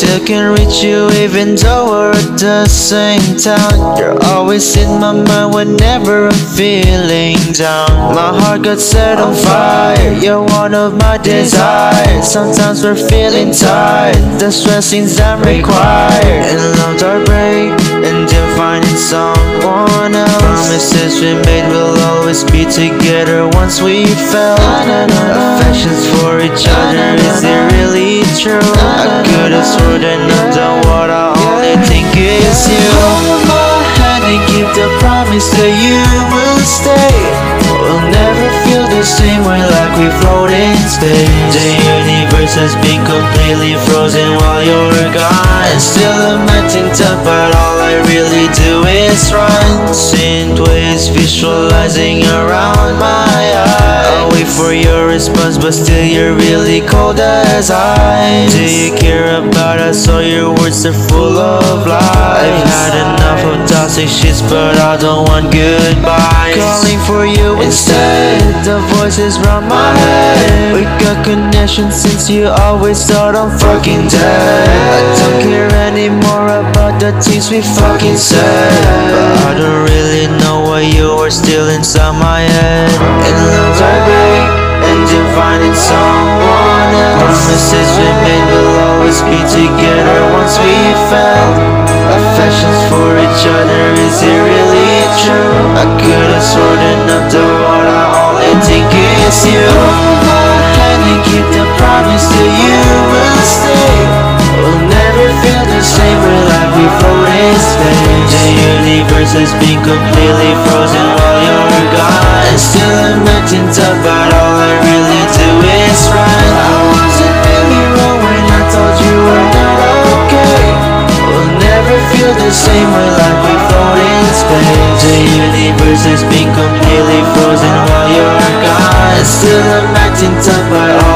still can reach you even though we're at the same town. You're always in my mind whenever I'm feeling down. My heart got set on fire, you're one of my desires. Sometimes we're feeling tired, the stressing's unrequired, and love's our break, and then finding someone else. Promises we made will always be together once we felt affections for each other. Is it really true? I could've sworn that I've done what I only think is you. Hold my hand and keep the promise that you will stay. We'll never feel the same way like we float in space. The universe has been completely frozen while you're gone, and still I'm acting tough, but all I really do is run. Synthwaves visualizing around my eyes. I'll wait for your response, but still you're really cold as ice. Do you care about us or your words are full of lies? I've had enough of toxic shits, but I don't want goodbyes. Calling for you instead, the voices round my head. We got connection since you always thought I'm fucking dead. I don't care anymore about the things we fucking said, but I don't really know why you are still inside my head. And love's our break, and you're finding someone else. Promises we made will always be together once we felt affections for each other. Is it really true? I could've sworn enough to what I only think is you. Hold my hand and keep the promise that you will stay. We'll never feel the same way like we float in space. The universe has been completely frozen while you're gone, and still I'm acting tough, but all I really do is run. I wasn't really wrong when I told you we're not okay. We'll never feel the same way like we float in space. The universe has been completely frozen while you're gone, and still I'm acting tough, but